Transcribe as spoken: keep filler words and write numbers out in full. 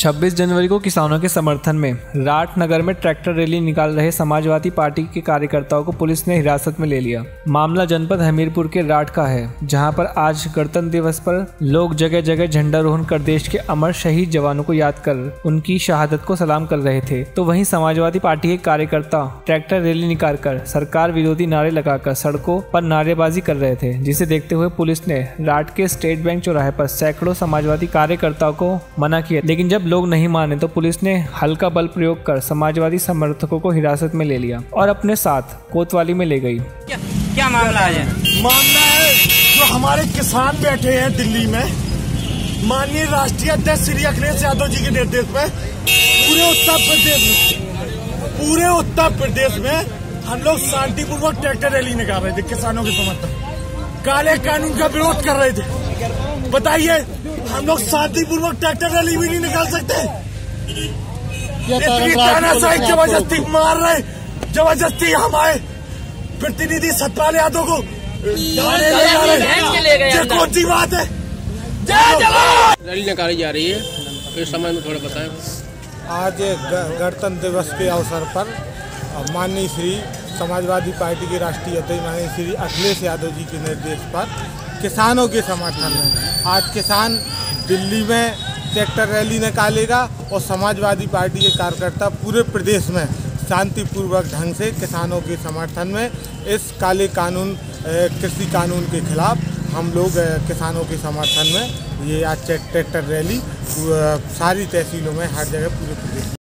छब्बीस जनवरी को किसानों के समर्थन में राठ नगर में ट्रैक्टर रैली निकाल रहे समाजवादी पार्टी के कार्यकर्ताओं को पुलिस ने हिरासत में ले लिया। मामला जनपद हमीरपुर के राठ का है, जहां पर आज गणतंत्र दिवस पर लोग जगह जगह झंडारोहण कर देश के अमर शहीद जवानों को याद कर उनकी शहादत को सलाम कर रहे थे। तो वहीं समाजवादी पार्टी के कार्यकर्ता ट्रैक्टर रैली निकाल कर सरकार विरोधी नारे लगाकर सड़कों पर नारेबाजी कर रहे थे, जिसे देखते हुए पुलिस ने राठ के स्टेट बैंक चौराहे पर सैकड़ों समाजवादी कार्यकर्ताओं को मना किया। लेकिन जब लोग नहीं माने तो पुलिस ने हल्का बल प्रयोग कर समाजवादी समर्थकों को हिरासत में ले लिया और अपने साथ कोतवाली में ले गई। क्या, क्या मामला है? मामला है जो हमारे किसान बैठे हैं दिल्ली में, माननीय राष्ट्रीय अध्यक्ष श्री अखिलेश यादव जी के निर्देश में पूरे उत्तर प्रदेश में पूरे उत्तर प्रदेश में हम लोग शांतिपूर्वक ट्रैक्टर रैली निकाल रहे थे। किसानों के समर्थन काले कानून का विरोध कर रहे थे। बताइए, हम लोग शांतिपूर्वक ट्रैक्टर रैली भी नहीं निकाल सकते? इतनी तानाशाही जबरदस्ती मार रहे, जबरदस्ती हमारे प्रतिनिधि सतपाल यादव को ये कौन सी बात है? रैली निकाली जा रही है, इस समय में थोड़ा बताएं। आज गणतंत्र दिवस के अवसर पर माननीय श्री समाजवादी पार्टी के राष्ट्रीय अध्यक्ष माननीय श्री अखिलेश यादव जी के निर्देश पर किसानों के समर्थन में आज किसान दिल्ली में ट्रैक्टर रैली निकालेगा और समाजवादी पार्टी के कार्यकर्ता पूरे प्रदेश में शांतिपूर्वक ढंग से किसानों के समर्थन में इस काले कानून कृषि कानून के खिलाफ हम लोग किसानों के समर्थन में ये आज ट्रैक्टर रैली सारी तहसीलों में हर जगह पूरे प्रदेश